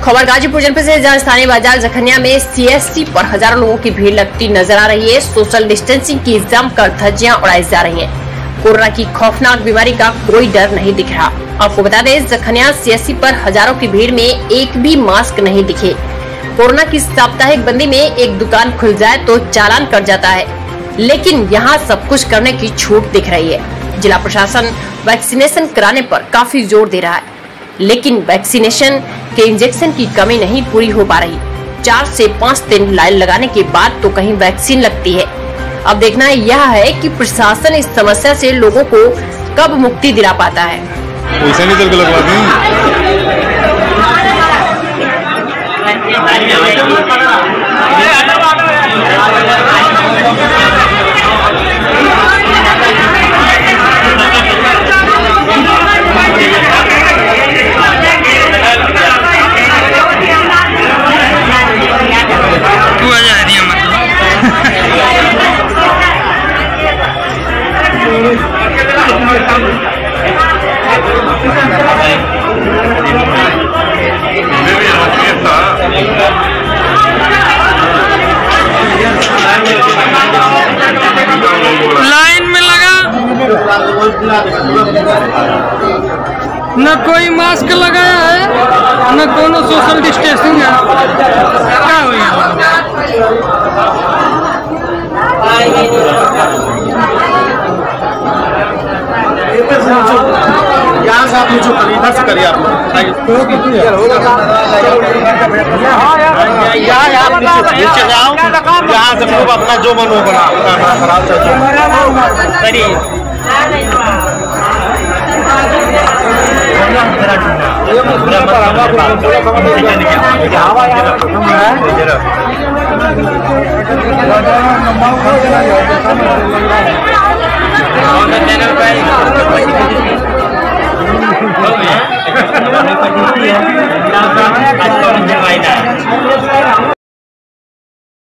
खबर गाजीपुर जनपद से, जहां स्थानीय बाजार जखनिया में सीएससी पर हजारों लोगों की भीड़ लगती नजर आ रही है। सोशल डिस्टेंसिंग की एग्जाम कर धज्जियां उड़ाई जा रही हैं। कोरोना की खौफनाक बीमारी का कोई डर नहीं दिख रहा। आपको बता दें, जखनिया सीएससी पर हजारों की भीड़ में एक भी मास्क नहीं दिखे। कोरोना की साप्ताहिक बंदी में एक दुकान खुल जाए तो चालान कट जाता है, लेकिन यहाँ सब कुछ करने की छूट दिख रही है। जिला प्रशासन वैक्सीनेशन कराने पर काफी जोर दे रहा है, लेकिन वैक्सीनेशन के इंजेक्शन की कमी नहीं पूरी हो पा रही। 4 से 5 दिन लाइन लगाने के बाद तो कहीं वैक्सीन लगती है। अब देखना यह है कि प्रशासन इस समस्या से लोगों को कब मुक्ति दिला पाता है। लाइन में लगा, न कोई मास्क लगाया है, न कोनो सोशल डिस्टेंसिंग है। क्या हुई यहाँ से आप नीचे इधर से करिए आप नीचे जाओ, यहाँ से खूब अपना जो मन हो बना करिए।